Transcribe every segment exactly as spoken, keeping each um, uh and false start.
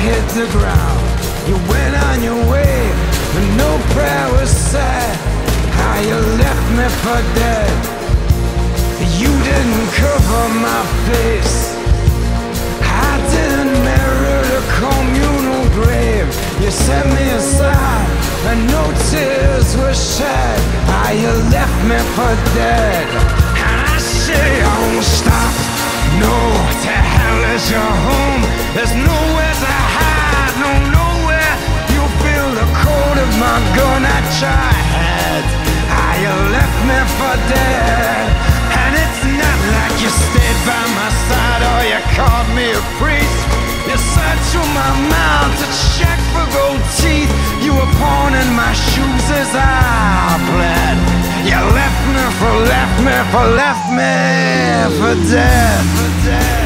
hit the ground. You went on your way, but no prayer was said. How you left me for dead. You didn't cover my face. I didn't merit a communal grave. You set me aside and no tears were shed. How you left me for dead. And I say, oh stop, no, to hell is your home. There's nowhere to hide, no nowhere. You feel the cold of my gun at your head. How you left me for dead. And it's not like you stayed by my side or you called me a priest. You searched through my mouth to check for gold teeth. You were pawning my shoes as I bled. You left me for, left me for, left me for dead, for dead.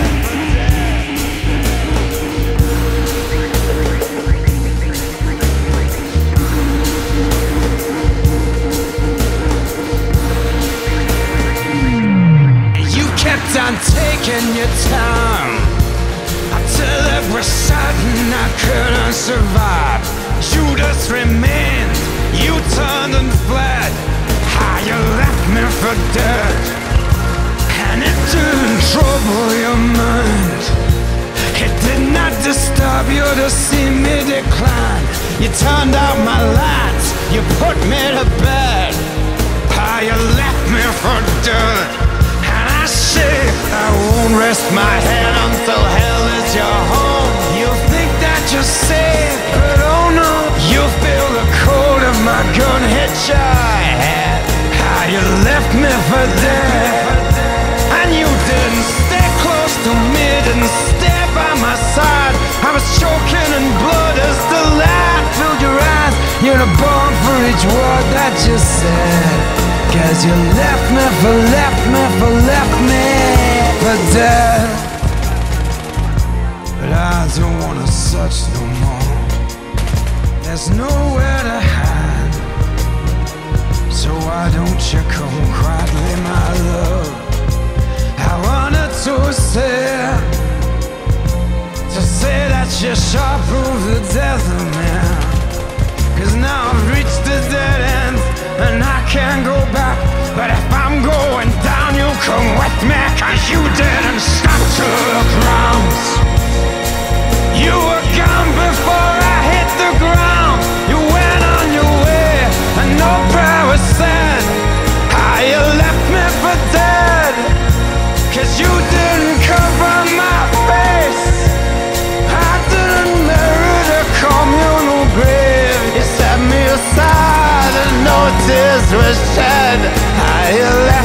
I'm taking your time until it was certain I couldn't survive. Judas remained, you turned and fled. How you left me for dead. And it didn't trouble your mind. It did not disturb you to see me decline. You turned out my lights, you put me to bed. How you left me for dead. I won't rest my head until hell is your home. You think that you're safe, but oh no, you feel the cold of my gun hit your head. How you left me for dead. And you didn't stay close to me, didn't stay by my side. I was choking in blood as the light filled your eyes. You're a bomb for each word that you said. Cause you left me for, left me for, left me for dead. But I don't wanna search no more. There's nowhere to hide. So why don't you come quietly, my love? I wanted to say, to say that you sure proved the death of me. Cause now I've reached the dead end and I can't go back. But if I'm going down, you come with me. Cause you didn't stop to look round. You were gone before I hit the ground. You went on your way and no prayer was said. How you left me for dead. Cause you didn't cover my face. I didn't merit a communal grave. You set me aside and no tears were shed. How you left